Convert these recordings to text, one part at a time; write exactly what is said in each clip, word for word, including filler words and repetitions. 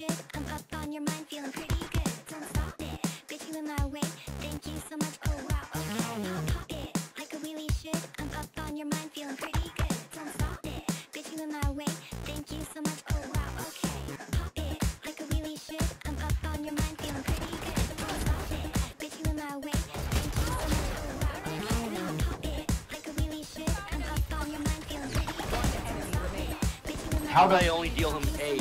should. I'm up on your mind, feeling pretty good. Don't stop it, bitch, you in my way. Thank you so much, oh wow, okay. Pop, pop it, like I really should. I'm up on your mind, feeling pretty good. Don't stop it, bitch, you in my way. Thank you so much, oh wow, okay. Pop it, like I really should. I'm up on your mind, feeling pretty good. Don't stop it, bitch, you in my way. Thank you so much, oh wow, okay. Pop it, like I really should. I'm up on your mind, feeling pretty good. Don't stop it, bitch, you in my way. How did I only deal him eight?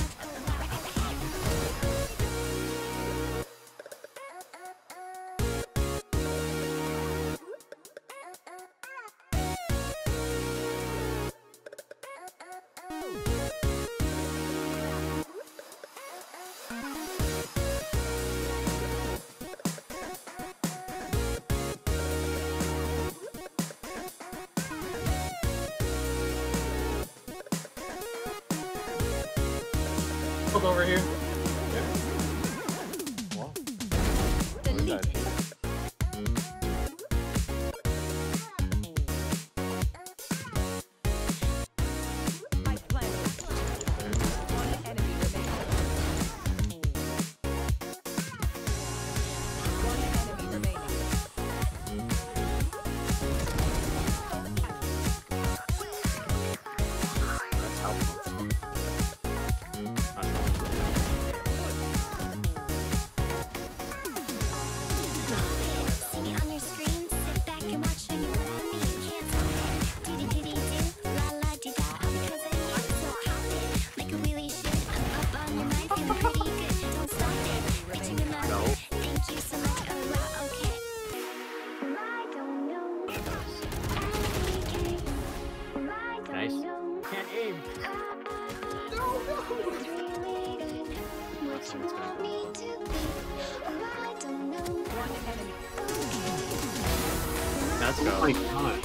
Over here. Yeah. Wow. What is that? Nice. Can't aim. No, no. Let's go. Oh my god.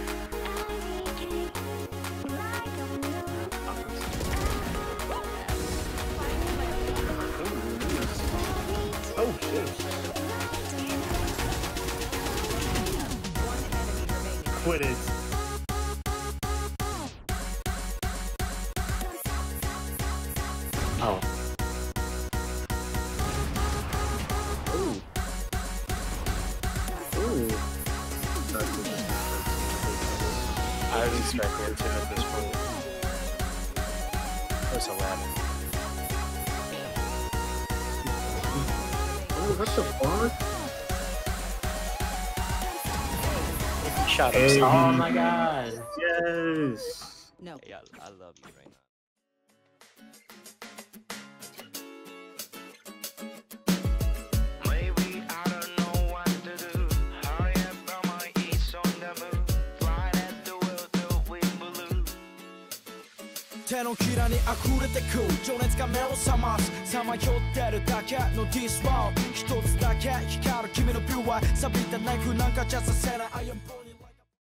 Oh shit. Quit it. Oh. Ooh. Ooh. I was expecting him to at this point. That was eleven. Oh, what the fuck? Shot Hey. him. Oh my god. Yes. No. Yeah, I love you right now. 手のひらに溢れてく情熱が目を覚ますさまよってるだけの This world 一つだけ光る君のビューは錆びたナイフなんかじゃさせないアイアンボーン